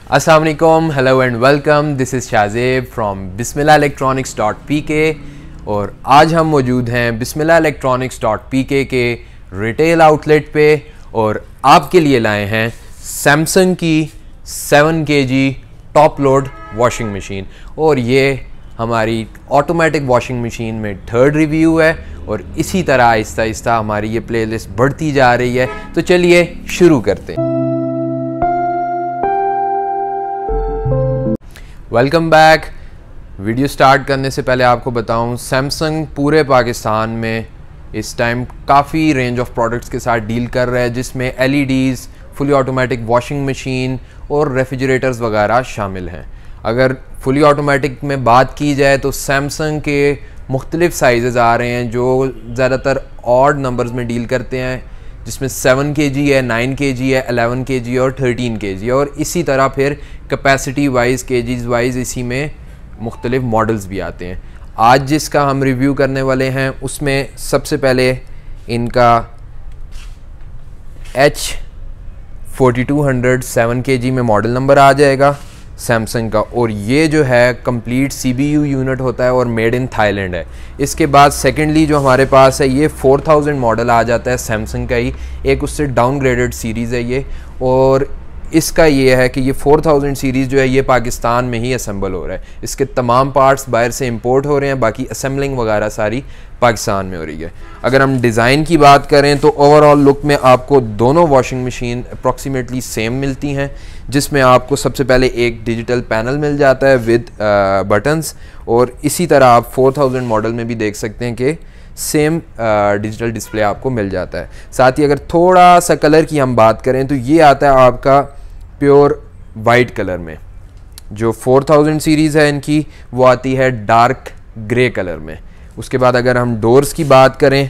अस्सलाम वालेकुम, hello and welcome. This is Shazeb from bismillahelectronics.pk और आज हम मौजूद हैं bismillahelectronics.pk के रिटेल आउटलेट पे और आपके लिए लाए हैं सैमसंग की 7 kg top load washing machine. और ये हमारी ऑटोमेटिक वॉशिंग मशीन में थर्ड रिव्यू है और इसी तरह आहिस्ता आहिस्ता हमारी ये प्लेलिस्ट बढ़ती जा रही है। तो चलिए शुरू करते हैं। Welcome back. वीडियो स्टार्ट करने से पहले आपको बताऊं, सैमसंग पूरे पाकिस्तान में इस टाइम काफ़ी रेंज ऑफ प्रोडक्ट्स के साथ डील कर रहा है, जिसमें LEDs, fully automatic washing machine और रेफ्रिजरेटर्स वगैरह शामिल हैं। अगर फुली ऑटोमेटिक में बात की जाए तो सैमसंग के मुख्तलिफ साइज़ आ रहे हैं जो ज़्यादातर ऑड नंबर्स में डील करते हैं, जिसमें 7 kg है, 9 kg है, 11 kg और 13 kg और इसी तरह फिर कैपेसिटी वाइज, केजीज वाइज इसी में मुख्तलिफ मॉडल्स भी आते हैं। आज जिसका हम रिव्यू करने वाले हैं उसमें सबसे पहले इनका H4200 7 kg में मॉडल नंबर आ जाएगा सैमसंग का, और ये जो है कंप्लीट CPU यूनिट होता है और मेड इन थाईलैंड है। इसके बाद सेकेंडली जो हमारे पास है ये 4000 मॉडल आ जाता है सैमसंग का ही, एक उससे डाउनग्रेडेड सीरीज़ है ये। और इसका ये है कि ये 4000 सीरीज़ जो है ये पाकिस्तान में ही असेंबल हो रहा है। इसके तमाम पार्ट्स बाहर से इंपोर्ट हो रहे हैं, बाकी असेंबलिंग वगैरह सारी पाकिस्तान में हो रही है। अगर हम डिज़ाइन की बात करें तो ओवरऑल लुक में आपको दोनों वॉशिंग मशीन अप्रॉक्सीमेटली सेम मिलती हैं, जिसमें आपको सबसे पहले एक डिजिटल पैनल मिल जाता है विद बटन्स, और इसी तरह आप 4000 मॉडल में भी देख सकते हैं कि सेम डिजिटल डिस्प्ले आपको मिल जाता है। साथ ही अगर थोड़ा सा कलर की हम बात करें तो ये आता है आपका प्योर वाइट कलर में। जो 4000 सीरीज़ है इनकी वो आती है डार्क ग्रे कलर में। उसके बाद अगर हम डोर्स की बात करें,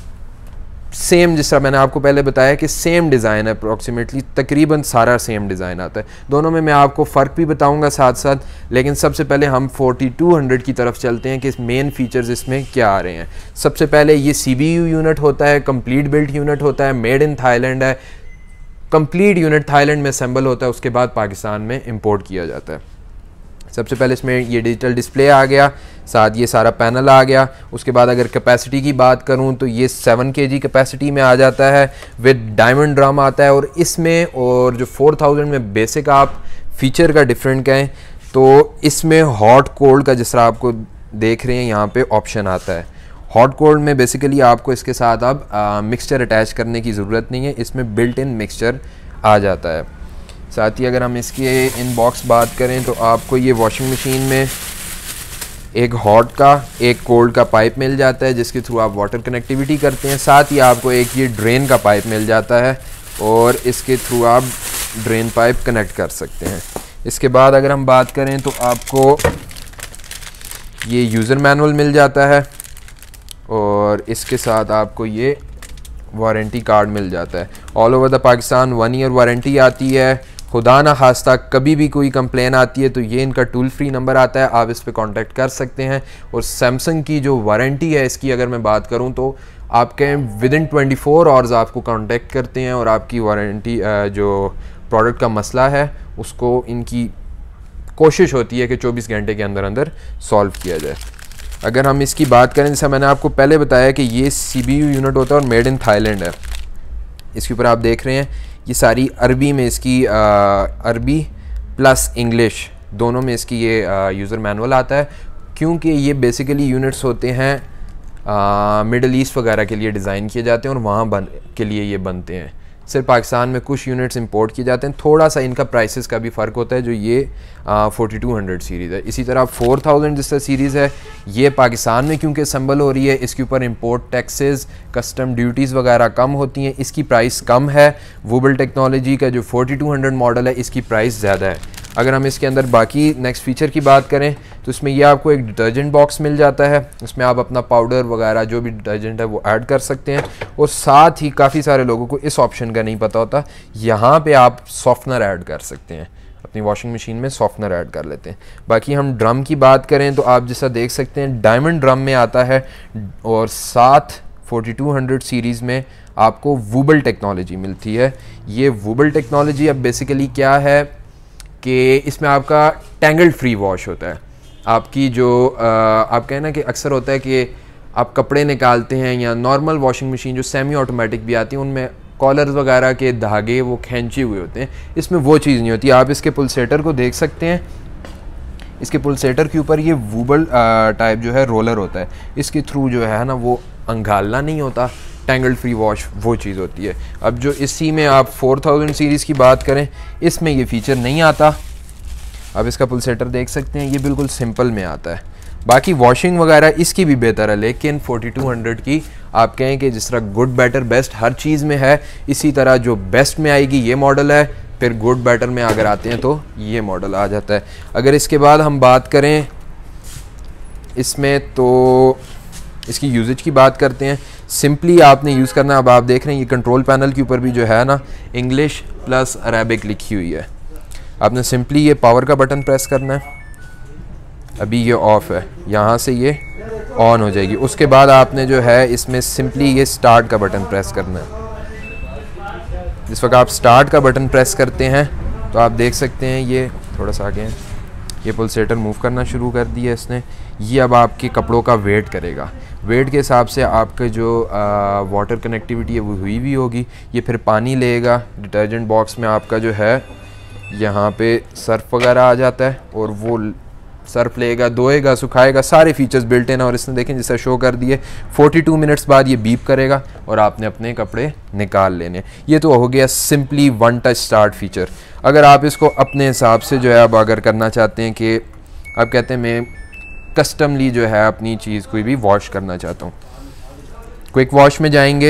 सेम जिस तरह मैंने आपको पहले बताया कि सेम डिज़ाइन है, अप्रॉक्सीमेटली तकरीबन सारा सेम डिज़ाइन आता है। दोनों में मैं आपको फ़र्क भी बताऊंगा साथ साथ, लेकिन सबसे पहले हम 4200 की तरफ चलते हैं कि इस मेन फीचर्स इसमें क्या आ रहे हैं। सबसे पहले ये CPU यूनिट होता है, कंप्लीट बिल्ट यूनिट होता है, मेड इन थाईलैंड है, कंप्लीट यूनिट थाईलैंड में असेंबल होता है, उसके बाद पाकिस्तान में इंपोर्ट किया जाता है। सबसे पहले इसमें ये डिजिटल डिस्प्ले आ गया, साथ ये सारा पैनल आ गया। उसके बाद अगर कैपेसिटी की बात करूं तो ये 7 kg कैपेसिटी में आ जाता है विद डायमंड ड्रम आता है। और इसमें और जो 4000 में बेसिक आप फीचर का डिफरेंट कहें तो इसमें हॉट कोल्ड का जिस तरह आपको देख रहे हैं यहाँ पे ऑप्शन आता है। हॉट कोल्ड में बेसिकली आपको इसके साथ अब मिक्सचर अटैच करने की ज़रूरत नहीं है, इसमें बिल्ट इन मिक्सचर आ जाता है। साथ ही अगर हम इसके इनबॉक्स बात करें तो आपको ये वॉशिंग मशीन में एक हॉट का एक कोल्ड का पाइप मिल जाता है, जिसके थ्रू आप वाटर कनेक्टिविटी करते हैं। साथ ही आपको एक ये ड्रेन का पाइप मिल जाता है और इसके थ्रू आप ड्रेन पाइप कनेक्ट कर सकते हैं। इसके बाद अगर हम बात करें तो आपको ये यूज़र मैनुअल मिल जाता है और इसके साथ आपको ये वारंटी कार्ड मिल जाता है। All over the Pakistan 1 year warranty आती है। खुदा ना खास्ता कभी भी कोई कंप्लेन आती है तो ये इनका टूल फ्री नंबर आता है, आप इस पे कांटेक्ट कर सकते हैं। और सैमसंग की जो वारंटी है इसकी अगर मैं बात करूं तो आपके विद इन 24 आवर्स आपको कांटेक्ट करते हैं और आपकी वारंटी जो प्रोडक्ट का मसला है उसको इनकी कोशिश होती है कि 24 घंटे के अंदर अंदर सॉल्व किया जाए। अगर हम इसकी बात करें, जैसा मैंने आपको पहले बताया कि ये CPU यूनिट होता है और मेड इन थाईलैंड है। इसके ऊपर आप देख रहे हैं ये सारी अरबी में इसकी अरबी प्लस इंग्लिश दोनों में इसकी ये यूज़र मैनुअल आता है, क्योंकि ये बेसिकली यूनिट्स होते हैं मिडल ईस्ट वगैरह के लिए डिज़ाइन किए जाते हैं और वहाँ के लिए ये बनते हैं। सिर्फ पाकिस्तान में कुछ यूनिट्स इंपोर्ट किए जाते हैं, थोड़ा सा इनका प्राइसेस का भी फ़र्क होता है। जो ये 4200 सीरीज़ है, इसी तरह 4000 जिस तरह सीरीज़ है ये पाकिस्तान में क्योंकि असेंबल हो रही है, इसके ऊपर इंपोर्ट टैक्सेस, कस्टम ड्यूटीज़ वगैरह कम होती हैं, इसकी प्राइस कम है। वूबल टेक्नोलॉजी का जो 4200 मॉडल है इसकी प्राइस ज़्यादा है। अगर हम इसके अंदर बाकी नेक्स्ट फीचर की बात करें तो इसमें यह आपको एक डिटर्जेंट बॉक्स मिल जाता है, इसमें आप अपना पाउडर वगैरह जो भी डिटर्जेंट है वो ऐड कर सकते हैं। और साथ ही काफ़ी सारे लोगों को इस ऑप्शन का नहीं पता होता, यहाँ पे आप सॉफ्टनर ऐड कर सकते हैं, अपनी वॉशिंग मशीन में सॉफ्टनर ऐड कर लेते हैं। बाकी हम ड्रम की बात करें तो आप जैसा देख सकते हैं डायमंड ड्रम में आता है और साथ 4200 सीरीज़ में आपको वूबल टेक्नोलॉजी मिलती है। ये वूबल टेक्नोलॉजी अब बेसिकली क्या है कि इसमें आपका टैंगल्ड फ्री वॉश होता है। आपकी जो आप कहें ना कि अक्सर होता है कि आप कपड़े निकालते हैं या नॉर्मल वॉशिंग मशीन जो सेमी ऑटोमेटिक भी आती है उनमें कॉलर्स वगैरह के धागे वो खींचे हुए होते हैं, इसमें वो चीज़ नहीं होती। आप इसके पुलसेटर को देख सकते हैं, इसके पुलसेटर के ऊपर ये वूबल टाइप जो है रोलर होता है, इसके थ्रू जो है ना वो अंगालना नहीं होता, टैंगल्ड फ्री वॉश वो चीज़ होती है। अब जो इसी में आप 4000 सीरीज़ की बात करें, इसमें ये फ़ीचर नहीं आता। अब इसका पुलसेटर देख सकते हैं, ये बिल्कुल सिंपल में आता है। बाकी वॉशिंग वगैरह इसकी भी बेहतर है, लेकिन 4200 की आप कहें कि जिस तरह गुड बेटर बेस्ट हर चीज़ में है, इसी तरह जो बेस्ट में आएगी ये मॉडल है, फिर गुड बेटर में अगर आते हैं तो ये मॉडल आ जाता है। अगर इसके बाद हम बात करें इसमें, तो इसकी यूजेज की बात करते हैं। सिंपली आपने यूज़ करना, अब आप देख रहे हैं ये कंट्रोल पैनल के ऊपर भी जो है ना इंग्लिश प्लस अरेबिक लिखी हुई है। आपने सिंपली ये पावर का बटन प्रेस करना है, अभी ये ऑफ़ है, यहाँ से ये ऑन हो जाएगी। उसके बाद आपने जो है इसमें सिंपली ये स्टार्ट का बटन प्रेस करना है। जिस वक्त आप स्टार्ट का बटन प्रेस करते हैं तो आप देख सकते हैं ये थोड़ा सा आगे है, ये पुलसेटर मूव करना शुरू कर दिया इसने। ये अब आपके कपड़ों का वेट करेगा, वेट के हिसाब से आपके जो वाटर कनेक्टिविटी है वो हुई भी होगी। ये फिर पानी लेगा, डिटर्जेंट बॉक्स में आपका जो है यहाँ पे सर्फ वगैरह आ जाता है और वो सर्फ लेगा, धोएगा, सुखाएगा, सारे फीचर्स बिल्ट इन है। और इसने देखें जैसा शो कर दिए 42 मिनट्स बाद ये बीप करेगा और आपने अपने कपड़े निकाल लेने। ये तो हो गया simply one touch start feature. अगर आप इसको अपने हिसाब से जो है अब अगर करना चाहते हैं कि आप कहते हैं मैं कस्टमली जो है अपनी चीज़ कोई भी वॉश करना चाहता हूँ, क्विक वॉश में जाएंगे,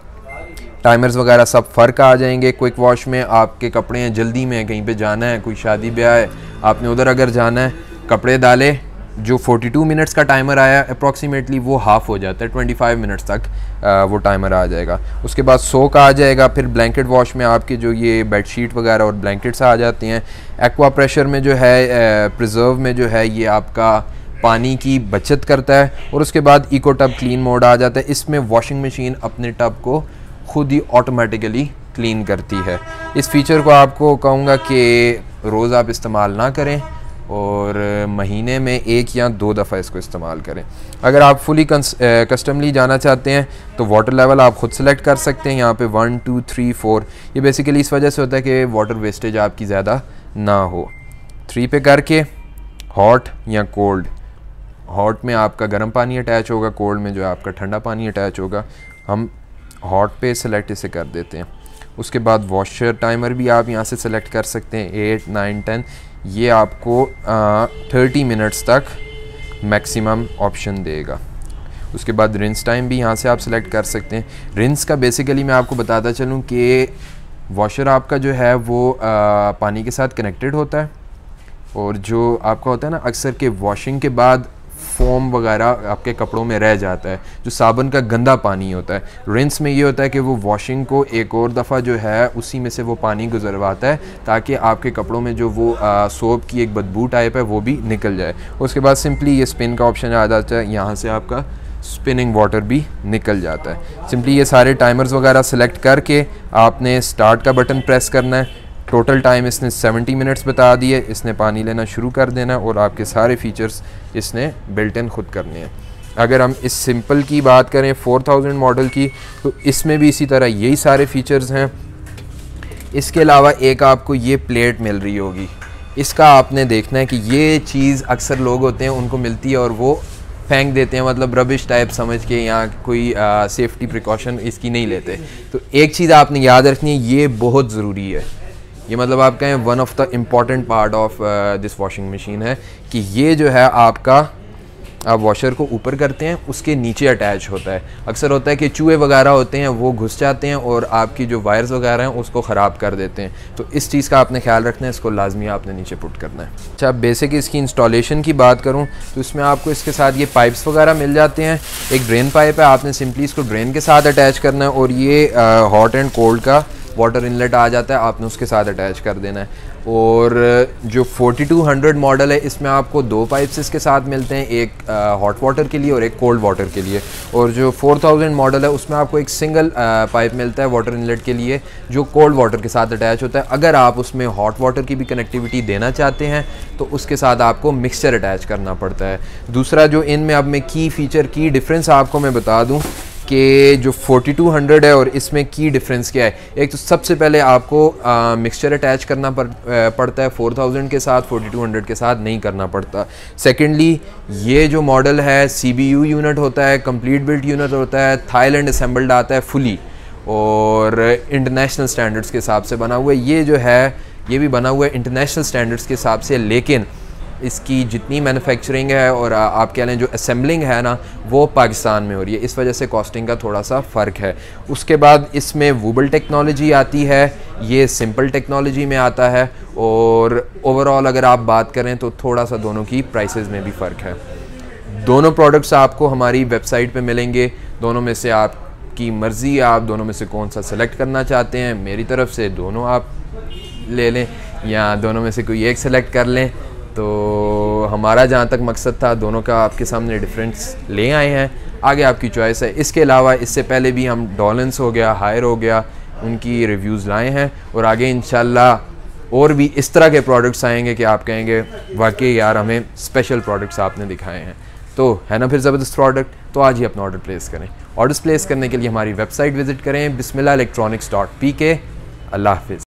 टाइमर्स वगैरह सब फ़र्क आ जाएंगे। क्विक वॉश में आपके कपड़े हैं, जल्दी में कहीं पे जाना है, कोई शादी ब्याह है, आपने उधर अगर जाना है, कपड़े डाले, जो 42 मिनट्स का टाइमर आया अप्रॉक्सीमेटली वो हाफ़ हो जाता है, 25 मिनट्स तक वो टाइमर आ जाएगा। उसके बाद सोक आ जाएगा। फिर ब्लैंकेट वॉश में आपके जो ये बेडशीट वगैरह और ब्लैंकेट्स आ जाते हैं। एक्वा प्रेशर में जो है प्रिजर्व में जो है ये आपका पानी की बचत करता है। और उसके बाद इको टब क्लीन मोड आ जाता है, इसमें वॉशिंग मशीन अपने टब को खुद ही ऑटोमेटिकली क्लीन करती है। इस फीचर को आपको कहूँगा कि रोज़ आप इस्तेमाल ना करें और महीने में 1 या 2 दफ़ा इसको इस्तेमाल करें। अगर आप फुली कस्टमली जाना चाहते हैं तो वाटर लेवल आप ख़ुद सेलेक्ट कर सकते हैं। यहाँ पे 1 2 3 4 ये बेसिकली इस वजह से होता है कि वाटर वेस्टेज आपकी ज़्यादा ना हो। 3 पे करके हॉट या कोल्ड, हॉट में आपका गर्म पानी अटैच होगा, कोल्ड में जो है आपका ठंडा पानी अटैच होगा। हम हॉट पे सेलेक्ट इसे कर देते हैं। उसके बाद वॉशर टाइमर भी आप यहाँ से सेलेक्ट कर सकते हैं, 8 9 10, ये आपको 30 मिनट्स तक मैक्सिमम ऑप्शन देगा। उसके बाद रिंस टाइम भी यहाँ से आप सेलेक्ट कर सकते हैं। रिंस का बेसिकली मैं आपको बताता चलूँ कि वॉशर आपका जो है वो पानी के साथ कनेक्टेड होता है, और जो आपका होता है ना अक्सर के वॉशिंग के बाद फोम वगैरह आपके कपड़ों में रह जाता है, जो साबुन का गंदा पानी होता है। रिंस में ये होता है कि वो वॉशिंग को एक और दफ़ा जो है उसी में से वो पानी गुजरवाता है ताकि आपके कपड़ों में जो वो सोप की एक बदबू टाइप है वो भी निकल जाए। उसके बाद सिंपली ये स्पिन का ऑप्शन आ जाता है, यहाँ से आपका स्पिनिंग वाटर भी निकल जाता है। सिंपली ये सारे टाइमर्स वगैरह सेलेक्ट करके आपने स्टार्ट का बटन प्रेस करना है। टोटल टाइम इसने 70 मिनट्स बता दिए। इसने पानी लेना शुरू कर देना और आपके सारे फीचर्स इसने बिल्ट इन खुद करने हैं। अगर हम इस सिंपल की बात करें 4000 मॉडल की, तो इसमें भी इसी तरह यही सारे फीचर्स हैं। इसके अलावा एक आपको ये प्लेट मिल रही होगी, इसका आपने देखना है कि ये चीज़ अक्सर लोग होते हैं उनको मिलती है और वो फेंक देते हैं, मतलब रबिश टाइप समझ के, यहाँ कोई सेफ्टी प्रिकॉशन इसकी नहीं लेते। तो एक चीज़ आपने याद रखनी है, ये बहुत ज़रूरी है। ये मतलब आप कहें one of the important part of this washing machine है कि ये जो है आपका आप वॉशर को ऊपर करते हैं उसके नीचे अटैच होता है। अक्सर होता है कि चूहे वगैरह होते हैं वो घुस जाते हैं और आपकी जो वायर्स वगैरह हैं उसको ख़राब कर देते हैं। तो इस चीज़ का आपने ख्याल रखना है, इसको लाजमी आपने नीचे पुट करना है। अच्छा, बेसिक इसकी इंस्टॉलेशन की बात करूँ तो इसमें आपको इसके साथ ये पाइप्स वगैरह मिल जाते हैं। एक ड्रेन पाइप है, आपने सिंपली इसको ड्रेन के साथ अटैच करना है और ये हॉट एंड कोल्ड का वाटर इनलेट आ जाता है, आपने उसके साथ अटैच कर देना है। और जो 4200 मॉडल है इसमें आपको दो पाइप्स इसके साथ मिलते हैं, एक हॉट वाटर के लिए और एक कोल्ड वाटर के लिए। और जो 4000 मॉडल है उसमें आपको एक सिंगल पाइप मिलता है वाटर इनलेट के लिए जो कोल्ड वाटर के साथ अटैच होता है। अगर आप उसमें हॉट वाटर की भी कनेक्टिविटी देना चाहते हैं तो उसके साथ आपको मिक्सचर अटैच करना पड़ता है। दूसरा जो इनमें अब मैं की फ़ीचर की डिफरेंस आपको मैं बता दूँ कि जो 4200 है और इसमें की डिफरेंस क्या है। एक तो सबसे पहले आपको मिक्सचर अटैच करना पड़ता है 4000 के साथ, 4200 के साथ नहीं करना पड़ता। सेकेंडली ये जो मॉडल है CBU यूनिट होता है, कंप्लीट बिल्ट यूनिट होता है, थाईलैंड असेंबल्ड आता है फुली और इंटरनेशनल स्टैंडर्ड्स के हिसाब से बना हुआ है। ये जो है ये भी बना हुआ है इंटरनेशनल स्टैंडर्ड्स के हिसाब से, लेकिन इसकी जितनी मैन्युफैक्चरिंग है और आप कह लें जो असेंबलिंग है ना वो पाकिस्तान में हो रही है, इस वजह से कॉस्टिंग का थोड़ा सा फ़र्क है। उसके बाद इसमें वूबल टेक्नोलॉजी आती है, ये सिंपल टेक्नोलॉजी में आता है। और ओवरऑल अगर आप बात करें तो थोड़ा सा दोनों की प्राइसेस में भी फ़र्क है। दोनों प्रोडक्ट्स आपको हमारी वेबसाइट पे मिलेंगे, दोनों में से आपकी मर्ज़ी, आप दोनों में से कौन सा सेलेक्ट करना चाहते हैं। मेरी तरफ से दोनों आप ले लें या दोनों में से कोई एक सेलेक्ट कर लें। तो हमारा जहाँ तक मकसद था दोनों का आपके सामने डिफरेंस ले आए हैं, आगे आपकी चॉइस है। इसके अलावा इससे पहले भी हम डॉलेंस हो गया, हायर हो गया, उनकी रिव्यूज़ लाए हैं और आगे इंशाल्लाह और भी इस तरह के प्रोडक्ट्स आएंगे कि आप कहेंगे वाकई यार हमें स्पेशल प्रोडक्ट्स आपने दिखाए हैं। तो है ना फिर ज़बरदस्त प्रोडक्ट, तो आज ही अपना ऑर्डर प्लेस करें। ऑर्डर्स प्लेस करने के लिए हमारी वेबसाइट विज़िट करें bismillahielectronics.pk। अल्लाह हाफ़िज़।